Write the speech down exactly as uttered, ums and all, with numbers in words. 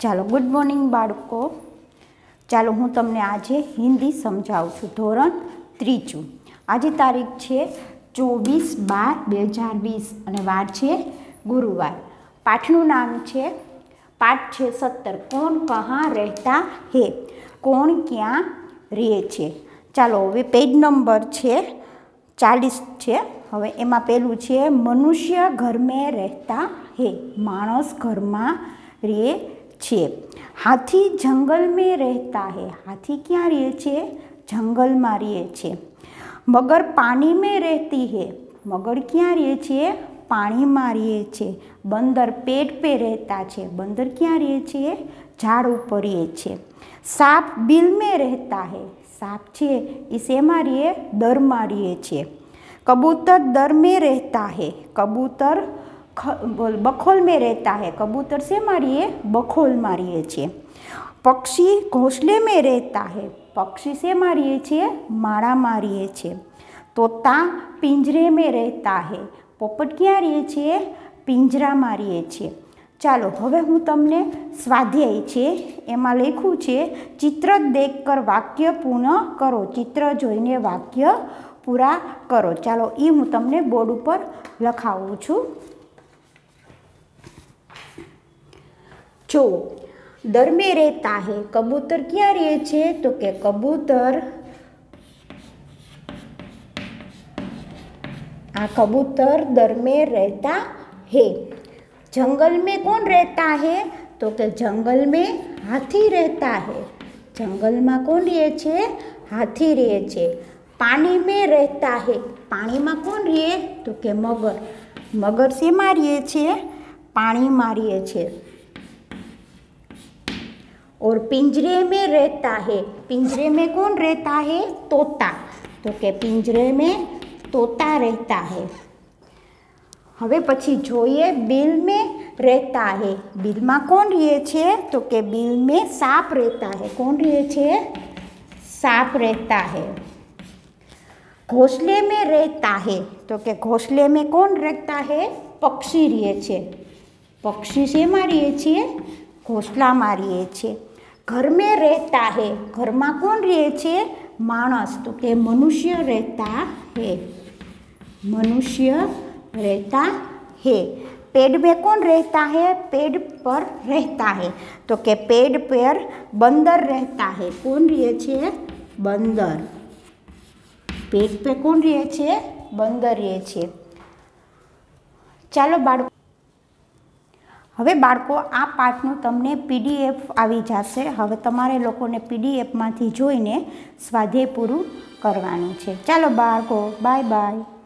ચાલો good morning બાળકો। ચાલો હું તમને આજે હિન્દી સમજાવું છું। ધોરણ ત્રીજું। આજે તારીખ છે ચોવીસ બાર બે હજાર વીસ અને વાર છે ગુરુવાર। પાઠનું નામ છે પાઠ છે સત્તર કોણ કહાં રહેતા હે, કોણ ક્યાં રહે છે। ચાલો હવે પેજ નંબર છે ચાલીસ છે। હવે એમાં પેલું છે મનુષ્ય ઘર में રહેતા હે, માણસ ઘરમાં રહે છે। हाथी जंगल में रहता है, हाथी क्या रहे छे? जंगल में रहे छे। मगर पानी में रहती है, मगर क्या रहे छे? पानी में रहे छे। बंदर पेड़ पे रहता है, बंदर क्या रहे छे? झाड़ ऊपर रहे छे। सांप बिल में रहता है, सांप छे इसे मारिए दर मारिए छे। कबूतर दर में रहता है, कबूतर बखोल में रहता है, कबूतर से मारिए बखोल मारिए छे। पक्षी घोंसले में रहता है, पक्षी से मारिए छे माड़ा मारिए छे। तोता पिंजरे में रहता है, पोपट क्या रहे छे? पिंजरा मारिए छे। चालो हवे हूँ तमने स्वाध्याय छे एमां लख्युं छे चित्र देखकर वाक्य पूर्ण करो, चित्र जोईने वाक्य पूरा करो। चालो ई हूँ तमने बोर्ड पर लखावुं छुं। जो दर में रहता है, कबूतर क्या रहे छे? तो के कबूतर आ कबूतर दर में रहता है। जंगल में कौन रहता है? तो के जंगल में हाथी रहता है, जंगल में कौन रहे छे? हाथी रहे छे। पानी में रहता है, पानी में कौन रहे? तो के मगर, मगर से मारिए छे पानी मारिए छे। और पिंजरे में रहता है, पिंजरे में कौन रहता है? तोता, तो के पिंजरे में तोता रहता है। हवे पछी जोईए बिल में रहता है, बिल में कौन रहे छे? तो के बिल में सांप रहता है, कौन रहे छे? सांप रहता है। घोंसले में रहता है, तो के घोंसले में कौन रहता है? पक्षी रहे छे, पक्षी से मारिए छे घोंसला मारिए छे। घर में रहता है, घर में कौन रहे छे? मानस, तो के मनुष्य रहता है, मनुष्य रहता है। पेड़ में कौन रहता है? पेड़ पर रहता है, तो के पेड़ पर बंदर रहता है, कौन रहे छे? बंदर, पेड़ पे कौन रहे छे? बंदर रहे छे। चालो बाळको हवे बाळको आ पाठनुं तमने पीडीएफ आवी जशे। हवे तमारे लोकोने पीडीएफ मांथी जोईने स्वाध्याय पूरुं करवानुं छे। चालो बाळको बाय बाय।